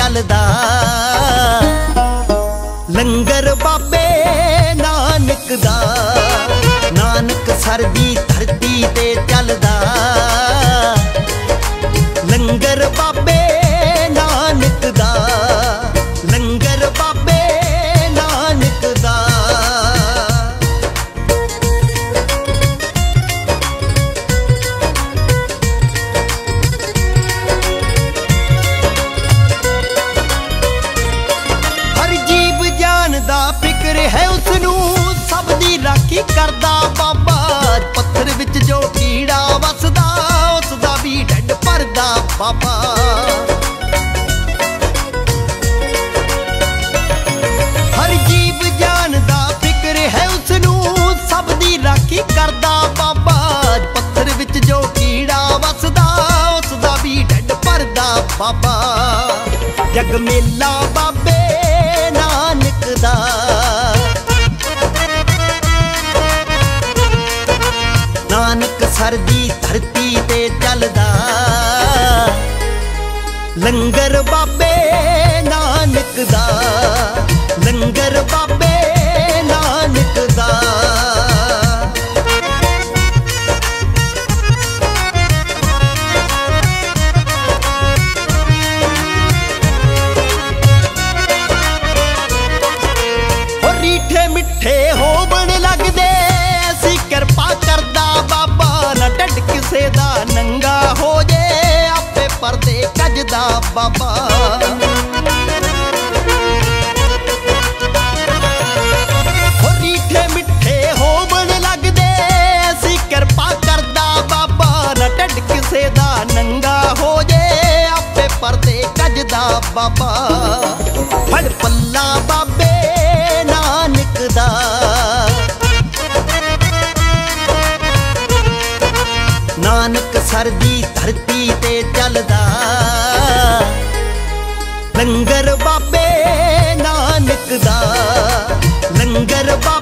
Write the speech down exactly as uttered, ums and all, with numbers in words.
चलदा। लंगर बाबे नानक दा, नानक सर दी धरती ते चलदा। लंगर बाबे नानक दा, लंगर बाबे नानक दा। हर जीव जान दा फिक्र है उसनू, सब दी राखी करदा बाबा। पत्थर विच जो कीड़ा वसदा, उसदा भी ढिड भरदा बाबा। हर जीव जान दा फिक्र है उसनू, सब दी राखी करदा बाबा। पत्थर विच जो कीड़ा वसदा, उसदा भी ढिड भरदा बाबा। जग मेला बाबे नानक दा, नानक सर दी धरती ते चलदा। लंगर बाबे नानक दा, लंगर बाबे नानक दा। हो रीठे मिठे होवन लगदे, ऐसी किरपा करदा बाबा। ना ढिड किसे दा नंगा हो जे, आपे परदे कजदा बाबा। हो रीठे मिठे होवन लगदे, ऐसी किरपा करदा बाबा। ना ढिड किसे दा नंगा हो जे, आपे परदे कजदा बाबा। फड़ पल्ला बाबे नानक दा, नानक सर दी धरती ते चलदा। लंगर बाबे नानक दा, लंगर बाबे